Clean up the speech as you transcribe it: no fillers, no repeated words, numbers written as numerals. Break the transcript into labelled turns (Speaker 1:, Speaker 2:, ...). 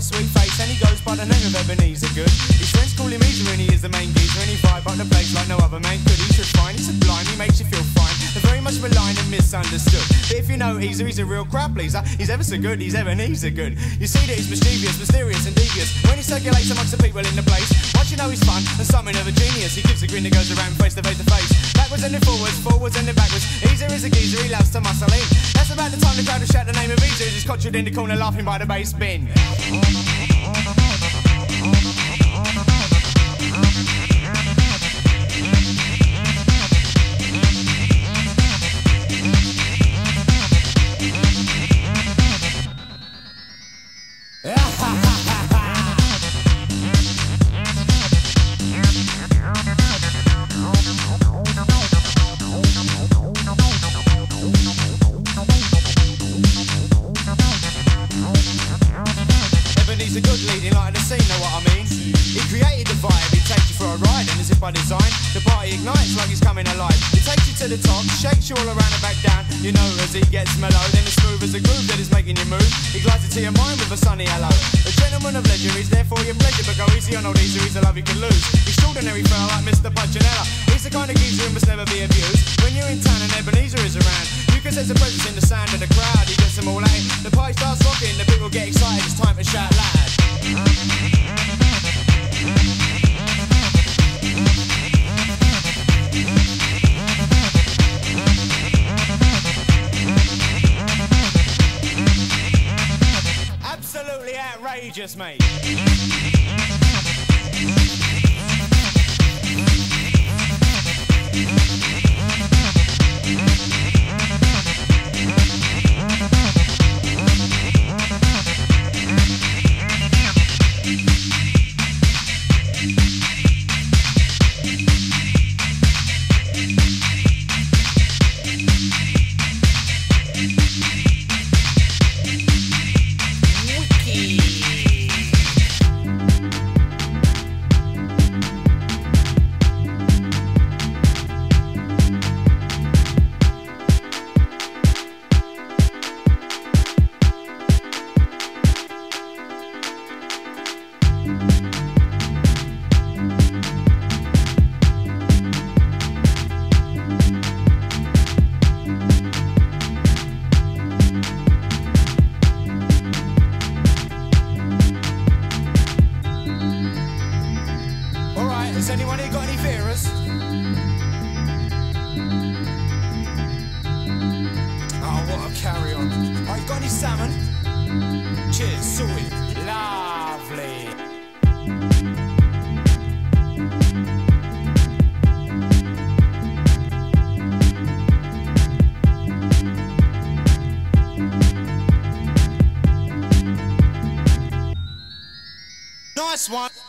Speaker 1: sweet face, and he goes by the name of Ebenezer Good. His friends call him Easer, and he is the main geezer, and he vibe up the place like no other man could. He's refined, he's sublime, he makes you feel fine. They're very much maligned and misunderstood. But if you know Easer, he's a real crowd pleaser. He's ever so good, he's Ebenezer Good. You see that he's mischievous, mysterious and devious when he circulates amongst the people in the place. Once you know he's fun and something of a genius, he gives a grin that goes around face to face to face. Backwards and then forwards, forwards and then backwards. Easer is a geezer, he loves to muscle in. That's about the time the crowd will shout the name of Easer as he's conjured in the corner laughing by the bass bin. He's a good leading light of the scene, know what I mean? He created the vibe, he takes you for a ride, and as if by design, the party ignites like he's coming alive. He takes you to the top, shakes you all around and back down. You know as he gets mellow, then as smooth as a groove that is making you move. He glides into your mind with a sunny hello. A gentleman of leisure, he's there for your pleasure, but go easy on old Easer, he's a love you can lose. He's extraordinary fella like Mr. Punchinella. He's the kind of geezer who must never be abused. When you're in town and Ebenezer is around, you can sense a presence in the sound of the crowd. He gets them all out, the party starts rocking, the people get excited, it's time to shout loud. Absolutely outrageous, mate. Has anyone here got any fearers? Oh, what a carry on. Right, got any salmon? Cheers, sweet. Lovely. Nice one.